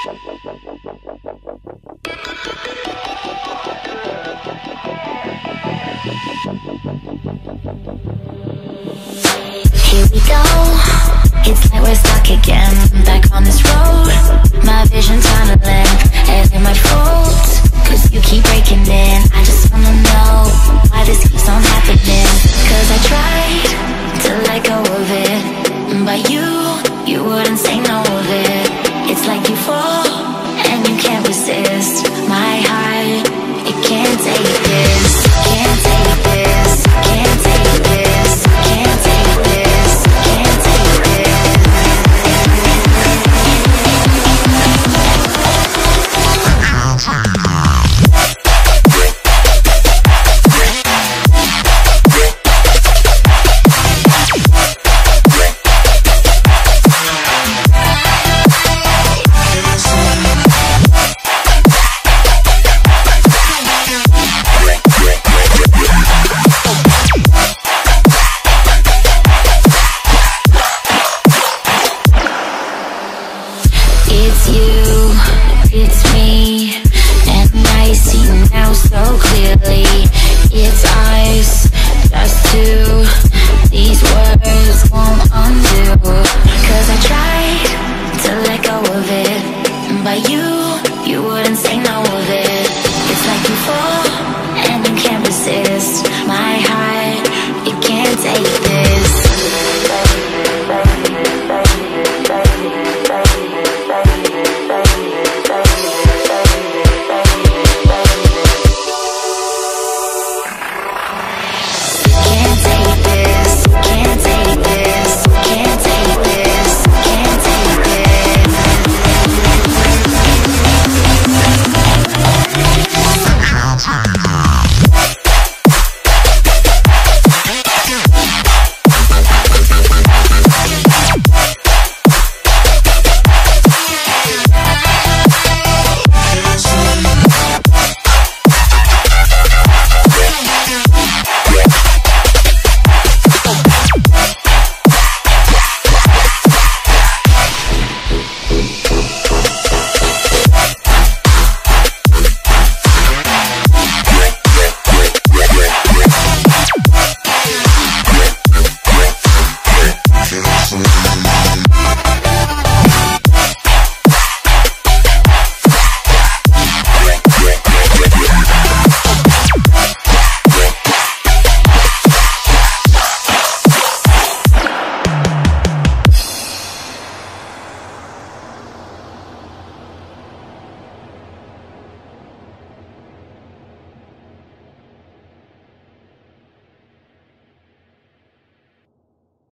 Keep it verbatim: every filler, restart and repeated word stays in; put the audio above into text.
Here we go, it's like we're stuck again, back on this road. My vision tunneling, and it might fold, cause you keep breaking in. I just wanna know why this keeps on happening. Cause I tried to let go of it, but you, you wouldn't say no of it. It's like you fall